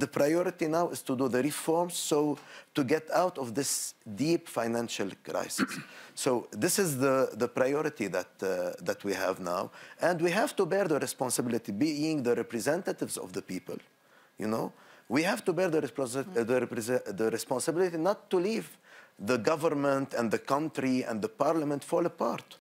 the priority now is to do the reforms so to get out of this deep financial crisis. So this is the priority that we have now. And we have to bear the responsibility, being the representatives of the people, you know. We have to bear the responsibility not to leave the government and the country and the parliament fall apart.